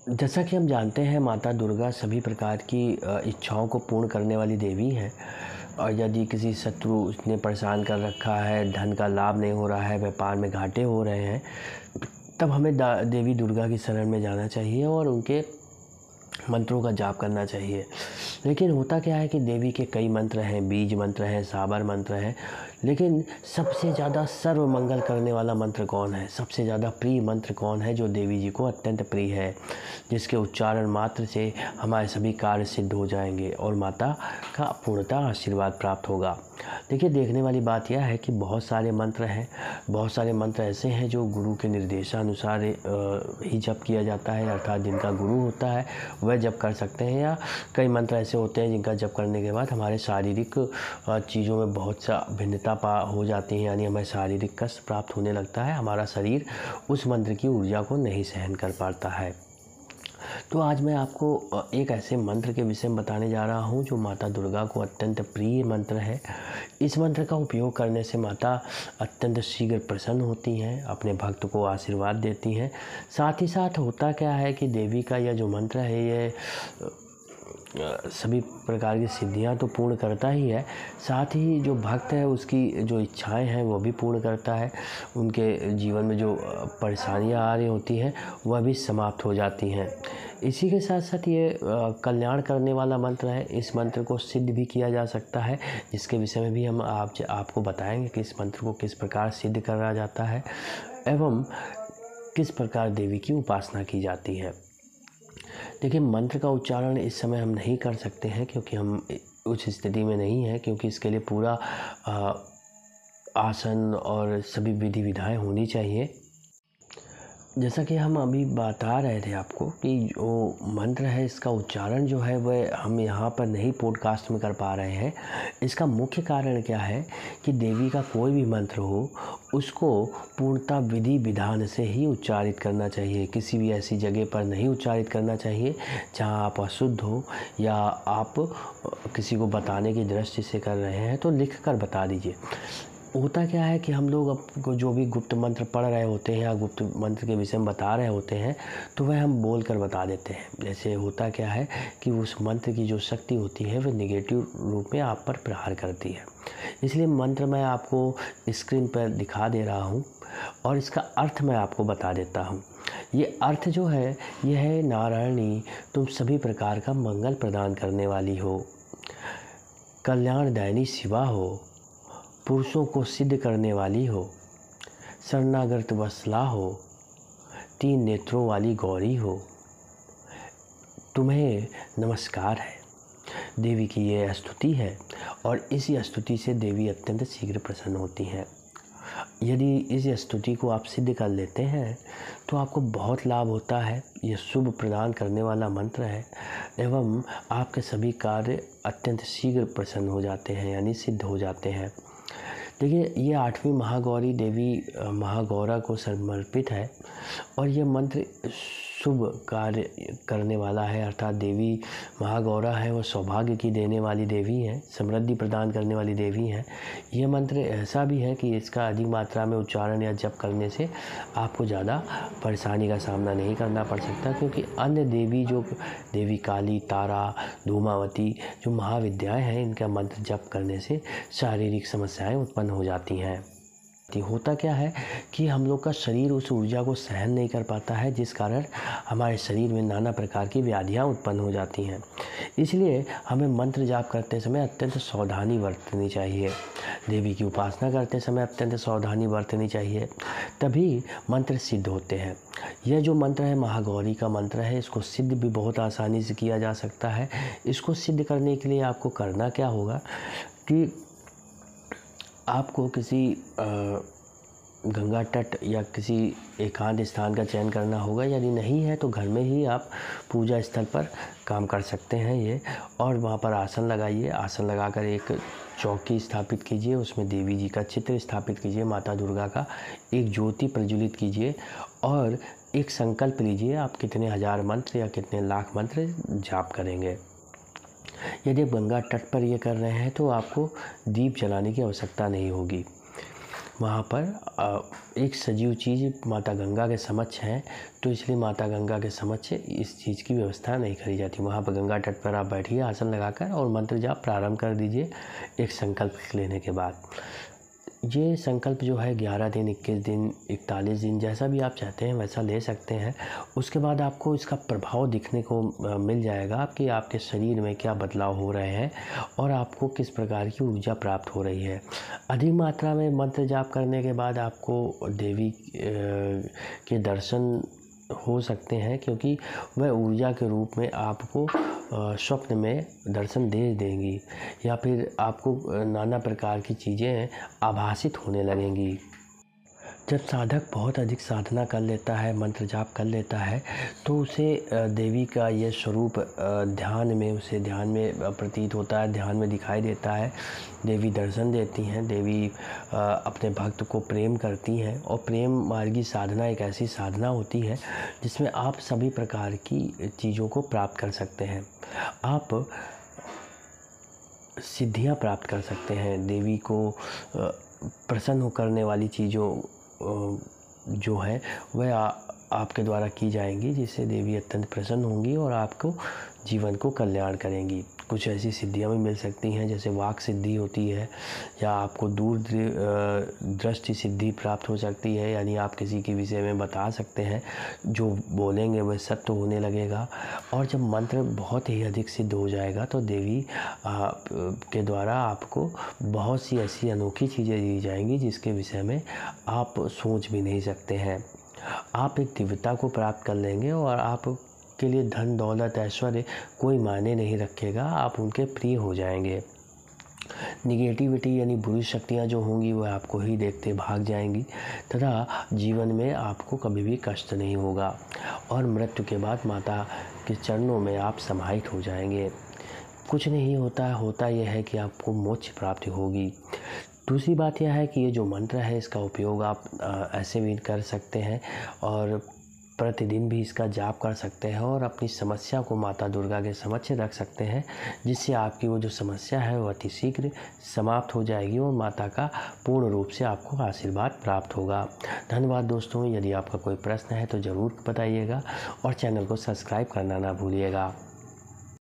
जैसा कि हम जानते हैं, माता दुर्गा सभी प्रकार की इच्छाओं को पूर्ण करने वाली देवी हैं। और यदि किसी शत्रु उसने परेशान कर रखा है, धन का लाभ नहीं हो रहा है, व्यापार में घाटे हो रहे हैं, तब हमें देवी दुर्गा की शरण में जाना चाहिए और उनके मंत्रों का जाप करना चाहिए। लेकिन होता क्या है कि देवी के कई मंत्र हैं, बीज मंत्र हैं, साबर मंत्र हैं, लेकिन सबसे ज़्यादा सर्व मंगल करने वाला मंत्र कौन है, सबसे ज़्यादा प्रिय मंत्र कौन है, जो देवी जी को अत्यंत प्रिय है, जिसके उच्चारण मात्र से हमारे सभी कार्य सिद्ध हो जाएंगे और माता का पूर्णतः आशीर्वाद प्राप्त होगा। देखिए, देखने वाली बात यह है कि बहुत सारे मंत्र हैं, बहुत सारे मंत्र ऐसे हैं जो गुरु के निर्देशानुसार ही जप किया जाता है, अर्थात जिनका गुरु होता है वह जप कर सकते हैं, या कई मंत्र ऐसे होते हैं जिनका जप करने के बाद हमारे शारीरिक चीज़ों में बहुत सा भिन्नता हो जाती है, यानी हमें शारीरिक कष्ट प्राप्त होने लगता है, हमारा शरीर उस मंत्र की ऊर्जा को नहीं सहन कर पाता है। तो आज मैं आपको एक ऐसे मंत्र के विषय में बताने जा रहा हूँ जो माता दुर्गा को अत्यंत प्रिय मंत्र है। इस मंत्र का उपयोग करने से माता अत्यंत शीघ्र प्रसन्न होती हैं, अपने भक्त को आशीर्वाद देती हैं। साथ ही साथ होता क्या है कि देवी का यह जो मंत्र है, ये सभी प्रकार की सिद्धियां तो पूर्ण करता ही है, साथ ही जो भक्त है उसकी जो इच्छाएं हैं वो भी पूर्ण करता है। उनके जीवन में जो परेशानियां आ रही होती हैं वह भी समाप्त हो जाती हैं। इसी के साथ साथ ये कल्याण करने वाला मंत्र है। इस मंत्र को सिद्ध भी किया जा सकता है, जिसके विषय में भी हम आपको बताएंगे कि इस मंत्र को किस प्रकार सिद्ध करा जाता है एवं किस प्रकार देवी की उपासना की जाती है। देखिए, मंत्र का उच्चारण इस समय हम नहीं कर सकते हैं क्योंकि हम उस स्थिति में नहीं हैं, क्योंकि इसके लिए पूरा आसन और सभी विधि विधाएं होनी चाहिए। जैसा कि हम अभी बता रहे थे आपको कि जो मंत्र है इसका उच्चारण जो है वह हम यहाँ पर नहीं पॉडकास्ट में कर पा रहे हैं। इसका मुख्य कारण क्या है कि देवी का कोई भी मंत्र हो उसको पूर्णतः विधि विधान से ही उच्चारित करना चाहिए। किसी भी ऐसी जगह पर नहीं उच्चारित करना चाहिए जहाँ आप अशुद्ध हो या आप किसी को बताने की दृष्टि से कर रहे हैं, तो लिख कर बता दीजिए। होता क्या है कि हम लोग आपको जो भी गुप्त मंत्र पढ़ रहे होते हैं या गुप्त मंत्र के विषय में बता रहे होते हैं तो वह हम बोल कर बता देते हैं। जैसे होता क्या है कि उस मंत्र की जो शक्ति होती है वह नेगेटिव रूप में आप पर प्रहार करती है। इसलिए मंत्र मैं आपको स्क्रीन पर दिखा दे रहा हूँ और इसका अर्थ मैं आपको बता देता हूँ। ये अर्थ जो है यह है: नारायणी, तुम सभी प्रकार का मंगल प्रदान करने वाली हो, कल्याणदायिनी शिवा हो, पुरुषों को सिद्ध करने वाली हो, शरणागत वत्सला हो, 3 नेत्रों वाली गौरी हो, तुम्हें नमस्कार है। देवी की ये स्तुति है और इसी स्तुति से देवी अत्यंत शीघ्र प्रसन्न होती हैं। यदि इस स्तुति को आप सिद्ध कर लेते हैं तो आपको बहुत लाभ होता है। यह शुभ प्रदान करने वाला मंत्र है एवं आपके सभी कार्य अत्यंत शीघ्र प्रसन्न हो जाते हैं, यानी सिद्ध हो जाते हैं। देखिए, ये 8वीं महागौरी देवी महागौरा को समर्पित है और ये मंत्र शुभ कार्य करने वाला है, अर्थात देवी महागौरा है वो सौभाग्य की देने वाली देवी है, समृद्धि प्रदान करने वाली देवी है। ये मंत्र ऐसा भी है कि इसका अधिक मात्रा में उच्चारण या जप करने से आपको ज़्यादा परेशानी का सामना नहीं करना पड़ सकता, क्योंकि अन्य देवी जो देवी काली, तारा, धूमावती जो महाविद्याएँ हैं, इनका मंत्र जप करने से शारीरिक समस्याएँ उत्पन्न हो जाती हैं। होता क्या है कि हम लोग का शरीर उस ऊर्जा को सहन नहीं कर पाता है, जिस कारण हमारे शरीर में नाना प्रकार की व्याधियाँ उत्पन्न हो जाती हैं। इसलिए हमें मंत्र जाप करते समय अत्यंत सावधानी बरतनी चाहिए। देवी की उपासना करते समय अत्यंत सावधानी बरतनी चाहिए, तभी मंत्र सिद्ध होते हैं। यह जो मंत्र है महागौरी का मंत्र है, इसको सिद्ध भी बहुत आसानी से किया जा सकता है। इसको सिद्ध करने के लिए आपको करना क्या होगा कि आपको किसी गंगा तट या किसी एकांत स्थान का चयन करना होगा। यदि नहीं है तो घर में ही आप पूजा स्थल पर काम कर सकते हैं ये, और वहाँ पर आसन लगाइए। आसन लगाकर एक चौकी स्थापित कीजिए, उसमें देवी जी का चित्र स्थापित कीजिए, माता दुर्गा का। एक ज्योति प्रज्वलित कीजिए और एक संकल्प लीजिए, आप कितने हज़ार मंत्र या कितने लाख मंत्र जाप करेंगे। यदि आप गंगा तट पर ये कर रहे हैं तो आपको दीप जलाने की आवश्यकता नहीं होगी। वहाँ पर एक सजीव चीज़ माता गंगा के समक्ष है, तो इसलिए माता गंगा के समक्ष इस चीज़ की व्यवस्था नहीं करी जाती। वहाँ पर गंगा तट पर आप बैठिए आसन लगाकर और मंत्र जाप प्रारंभ कर दीजिए एक संकल्प लेने के बाद। ये संकल्प जो है 11 दिन, 21 दिन, 41 दिन, जैसा भी आप चाहते हैं वैसा ले सकते हैं। उसके बाद आपको इसका प्रभाव दिखने को मिल जाएगा कि आपके शरीर में क्या बदलाव हो रहे हैं और आपको किस प्रकार की ऊर्जा प्राप्त हो रही है। अधिक मात्रा में मंत्र जाप करने के बाद आपको देवी के दर्शन हो सकते हैं, क्योंकि वह ऊर्जा के रूप में आपको स्वप्न में दर्शन दे देंगी या फिर आपको नाना प्रकार की चीज़ें आभासित होने लगेंगी। जब साधक बहुत अधिक साधना कर लेता है, मंत्र जाप कर लेता है, तो उसे देवी का यह स्वरूप ध्यान में प्रतीत होता है, ध्यान में दिखाई देता है। देवी दर्शन देती हैं, देवी अपने भक्त को प्रेम करती हैं और प्रेम मार्गी साधना एक ऐसी साधना होती है जिसमें आप सभी प्रकार की चीज़ों को प्राप्त कर सकते हैं। आप सिद्धियां प्राप्त कर सकते हैं। देवी को प्रसन्न करने वाली चीज़ों जो है वह आपके द्वारा की जाएंगी, जिससे देवी अत्यंत प्रसन्न होंगी और आपको जीवन को कल्याण करेंगी। कुछ ऐसी सिद्धियां भी मिल सकती हैं जैसे वाक सिद्धि होती है, या आपको दूर दृष्टि सिद्धि प्राप्त हो सकती है, यानी आप किसी के विषय में बता सकते हैं, जो बोलेंगे वह सत्य होने लगेगा। और जब मंत्र बहुत ही अधिक सिद्ध हो जाएगा तो देवी के द्वारा आपको बहुत सी ऐसी अनोखी चीज़ें दी जाएंगी जिसके विषय में आप सोच भी नहीं सकते हैं। आप एक दिव्यता को प्राप्त कर लेंगे और आप के लिए धन दौलत ऐश्वर्य कोई मायने नहीं रखेगा, आप उनके प्रिय हो जाएंगे। निगेटिविटी यानी बुरी शक्तियाँ जो होंगी वह आपको ही देखते भाग जाएंगी तथा जीवन में आपको कभी भी कष्ट नहीं होगा और मृत्यु के बाद माता के चरणों में आप समाहित हो जाएंगे। कुछ नहीं होता यह है कि आपको मोक्ष प्राप्ति होगी। दूसरी बात यह है कि ये जो मंत्र है इसका उपयोग आप ऐसे भी कर सकते हैं और प्रतिदिन भी इसका जाप कर सकते हैं और अपनी समस्या को माता दुर्गा के समक्ष रख सकते हैं, जिससे आपकी वो जो समस्या है वो अति शीघ्र समाप्त हो जाएगी और माता का पूर्ण रूप से आपको आशीर्वाद प्राप्त होगा। धन्यवाद दोस्तों। यदि आपका कोई प्रश्न है तो ज़रूर बताइएगा और चैनल को सब्सक्राइब करना ना भूलिएगा।